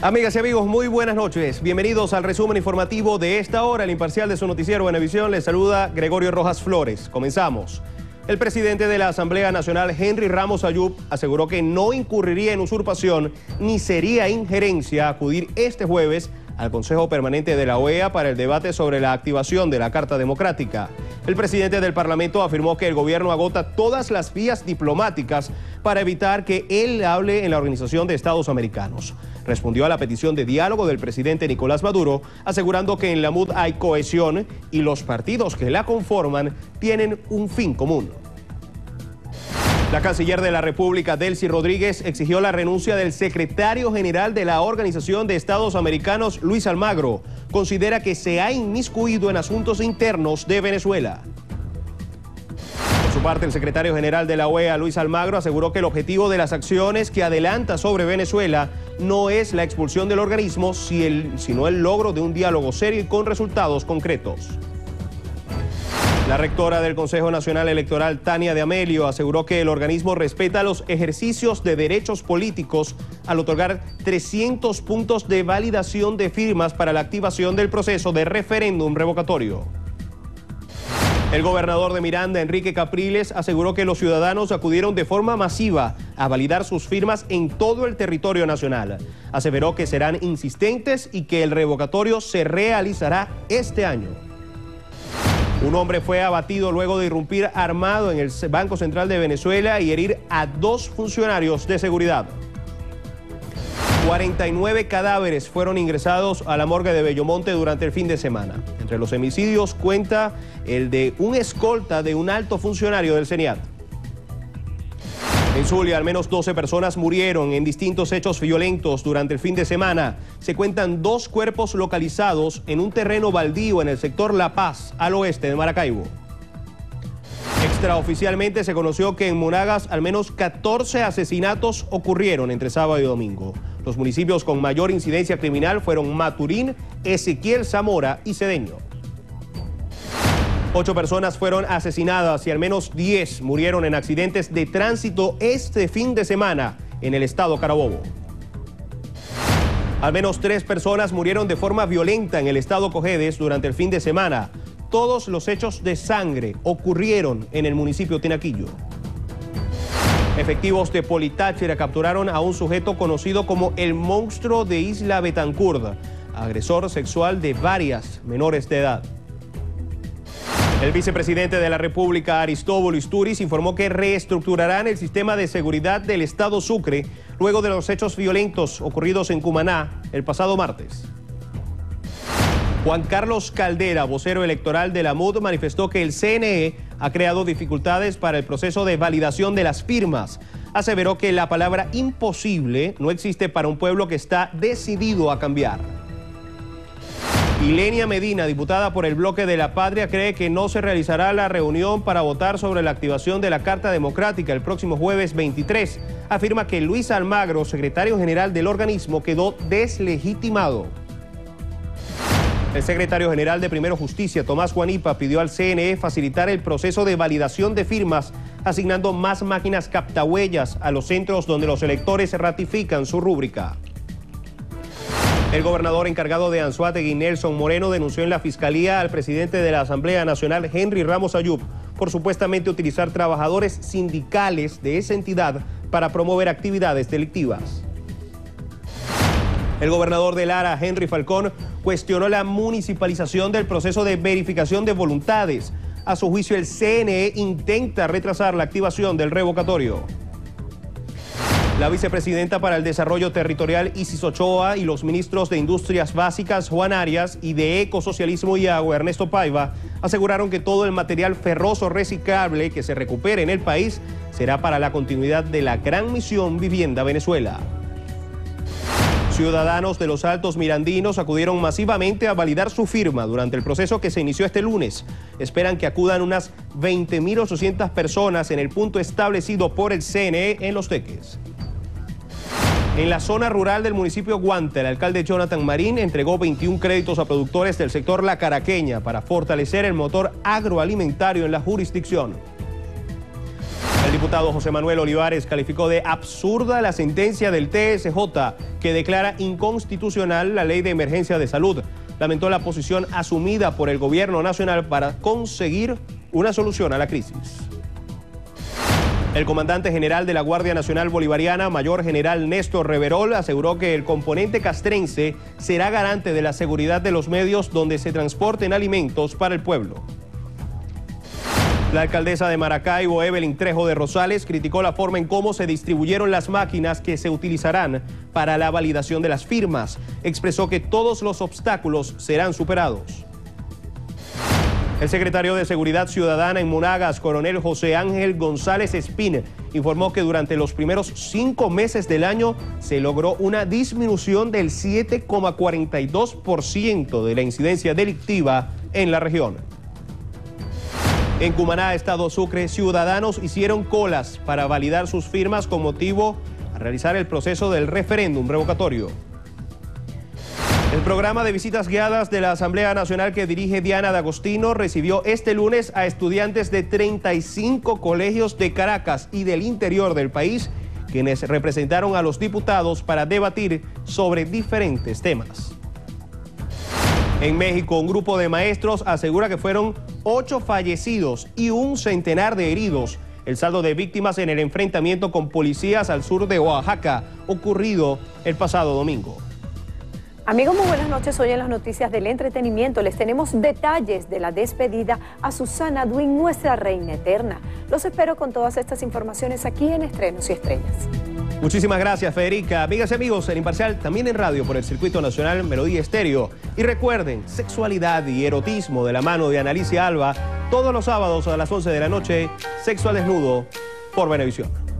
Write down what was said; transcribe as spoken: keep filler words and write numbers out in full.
Amigas y amigos, muy buenas noches. Bienvenidos al resumen informativo de esta hora. El imparcial de su noticiero Venevisión les saluda Gregorio Rojas Flores. Comenzamos. El presidente de la Asamblea Nacional, Henry Ramos Ayub, aseguró que no incurriría en usurpación ni sería injerencia acudir este jueves al Consejo Permanente de la O E A para el debate sobre la activación de la Carta Democrática. El presidente del Parlamento afirmó que el gobierno agota todas las vías diplomáticas para evitar que él hable en la Organización de Estados Americanos. Respondió a la petición de diálogo del presidente Nicolás Maduro, asegurando que en la M U D hay cohesión y los partidos que la conforman tienen un fin común. La canciller de la República, Delcy Rodríguez, exigió la renuncia del secretario general de la Organización de Estados Americanos, Luis Almagro. Considera que se ha inmiscuido en asuntos internos de Venezuela. Por su parte, el secretario general de la O E A, Luis Almagro, aseguró que el objetivo de las acciones que adelanta sobre Venezuela no es la expulsión del organismo, sino el logro de un diálogo serio y con resultados concretos. La rectora del Consejo Nacional Electoral, Tania de Amelio, aseguró que el organismo respeta los ejercicios de derechos políticos al otorgar trescientos puntos de validación de firmas para la activación del proceso de referéndum revocatorio. El gobernador de Miranda, Enrique Capriles, aseguró que los ciudadanos acudieron de forma masiva a validar sus firmas en todo el territorio nacional. Aseveró que serán insistentes y que el revocatorio se realizará este año. Un hombre fue abatido luego de irrumpir armado en el Banco Central de Venezuela y herir a dos funcionarios de seguridad. cuarenta y nueve cadáveres fueron ingresados a la morgue de Bellomonte durante el fin de semana. Entre los homicidios cuenta el de un escolta de un alto funcionario del CENIAT. En Zulia, al menos doce personas murieron en distintos hechos violentos durante el fin de semana. Se cuentan dos cuerpos localizados en un terreno baldío en el sector La Paz, al oeste de Maracaibo. Extraoficialmente se conoció que en Monagas al menos catorce asesinatos ocurrieron entre sábado y domingo. Los municipios con mayor incidencia criminal fueron Maturín, Ezequiel Zamora y Cedeño. Ocho personas fueron asesinadas y al menos diez murieron en accidentes de tránsito este fin de semana en el estado Carabobo. Al menos tres personas murieron de forma violenta en el estado Cojedes durante el fin de semana. Todos los hechos de sangre ocurrieron en el municipio Tinaquillo. Efectivos de Politáchira capturaron a un sujeto conocido como el monstruo de Isla Betancurda, agresor sexual de varias menores de edad. El vicepresidente de la República, Aristóbulo Isturiz, informó que reestructurarán el sistema de seguridad del estado Sucre luego de los hechos violentos ocurridos en Cumaná el pasado martes. Juan Carlos Caldera, vocero electoral de la M U D, manifestó que el C N E ha creado dificultades para el proceso de validación de las firmas. Aseveró que la palabra imposible no existe para un pueblo que está decidido a cambiar. Ilenia Medina, diputada por el Bloque de la Patria, cree que no se realizará la reunión para votar sobre la activación de la Carta Democrática el próximo jueves veintitrés. Afirma que Luis Almagro, secretario general del organismo, quedó deslegitimado. El secretario general de Primero Justicia, Tomás Juanipa, pidió al C N E facilitar el proceso de validación de firmas, asignando más máquinas captahuellas a los centros donde los electores ratifican su rúbrica. El gobernador encargado de Anzoátegui, Nelson Moreno, denunció en la Fiscalía al presidente de la Asamblea Nacional, Henry Ramos Ayub, por supuestamente utilizar trabajadores sindicales de esa entidad para promover actividades delictivas. El gobernador de Lara, Henry Falcón, cuestionó la municipalización del proceso de verificación de voluntades. A su juicio, el C N E intenta retrasar la activación del revocatorio. La vicepresidenta para el Desarrollo Territorial, Isis Ochoa, y los ministros de Industrias Básicas, Juan Arias, y de Ecosocialismo y Agua, Ernesto Paiva, aseguraron que todo el material ferroso reciclable que se recupere en el país será para la continuidad de la gran misión Vivienda Venezuela. Ciudadanos de los Altos Mirandinos acudieron masivamente a validar su firma durante el proceso que se inició este lunes. Esperan que acudan unas veinte mil ochocientas personas en el punto establecido por el C N E en Los Teques. En la zona rural del municipio Guante, el alcalde Jonathan Marín entregó veintiún créditos a productores del sector La Caraqueña para fortalecer el motor agroalimentario en la jurisdicción. El diputado José Manuel Olivares calificó de absurda la sentencia del T S J que declara inconstitucional la ley de emergencia de salud. Lamentó la posición asumida por el gobierno nacional para conseguir una solución a la crisis. El comandante general de la Guardia Nacional Bolivariana, mayor general Néstor Reverol, aseguró que el componente castrense será garante de la seguridad de los medios donde se transporten alimentos para el pueblo. La alcaldesa de Maracaibo, Evelyn Trejo de Rosales, criticó la forma en cómo se distribuyeron las máquinas que se utilizarán para la validación de las firmas. Expresó que todos los obstáculos serán superados. El secretario de Seguridad Ciudadana en Monagas, coronel José Ángel González Espín, informó que durante los primeros cinco meses del año se logró una disminución del siete coma cuarenta y dos por ciento de la incidencia delictiva en la región. En Cumaná, Estado Sucre, ciudadanos hicieron colas para validar sus firmas con motivo a realizar el proceso del referéndum revocatorio. El programa de visitas guiadas de la Asamblea Nacional que dirige Diana D'Agostino recibió este lunes a estudiantes de treinta y cinco colegios de Caracas y del interior del país, quienes representaron a los diputados para debatir sobre diferentes temas. En México, un grupo de maestros asegura que fueron ocho fallecidos y un centenar de heridos. El saldo de víctimas en el enfrentamiento con policías al sur de Oaxaca, ocurrido el pasado domingo. Amigos, muy buenas noches. Hoy en las noticias del entretenimiento les tenemos detalles de la despedida a Susana Duin, nuestra reina eterna. Los espero con todas estas informaciones aquí en Estrenos y Estrellas. Muchísimas gracias, Federica. Amigas y amigos, El Imparcial también en radio por el Circuito Nacional Melodía Estéreo. Y recuerden, Sexualidad y Erotismo de la mano de Analicia Alba, todos los sábados a las once de la noche, Sexo al Desnudo por Venevisión.